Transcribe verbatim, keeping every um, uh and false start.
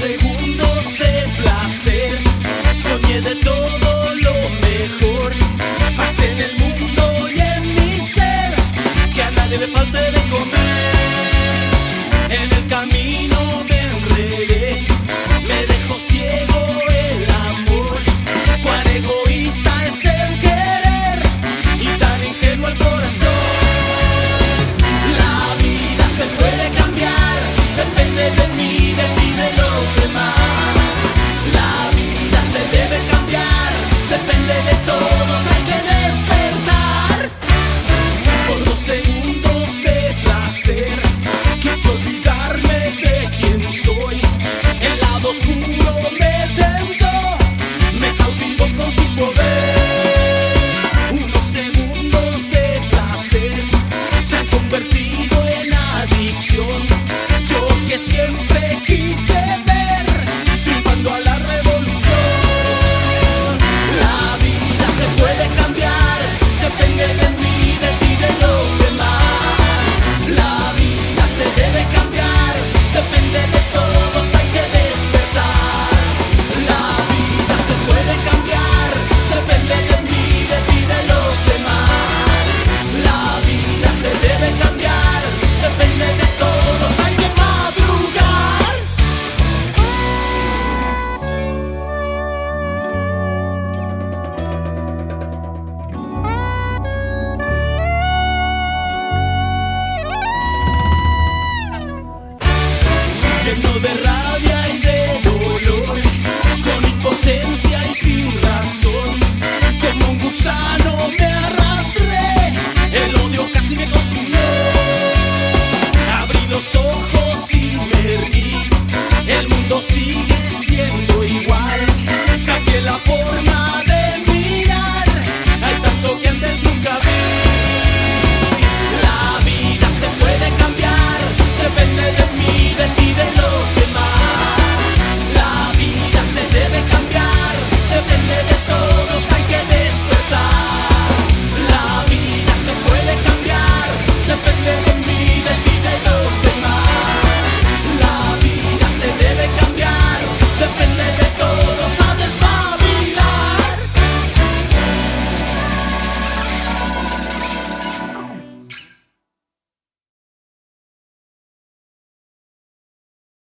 segundos de placer, soñé de todo lo mejor, más en el mundo y en mi ser, que a nadie le falte de comer. En el camino me enredé, me dejó ciego el amor, cuán egoísta es el querer y tan ingenuo el corazón. La vida se puede cambiar, depende de mí, de ti, de los demás. La vida se debe cambiar, depende de todos, hay que despertar. Por dos segundos de placer, quise olvidarme de quién soy. El lado oscuro me tentó, me cautivó con su poder. Unos segundos de placer se han convertido en adicción. Yo que siempre quise ver triunfando a la revolución. La vida se puede cambiar, depende de mí, de ti, de los demás. La vida se debe cambiar, depende de todos, hay que despertar. La vida se puede cambiar, depende de mí, de ti, de los demás. La vida se debe cambiar, depende de todos, hay que madrugar. Lleno de rabia y de dolor, con impotencia y sin razón, como un gusano me arrastré, el odio casi me consumió. Abrí los ojos y me rí, el mundo sigue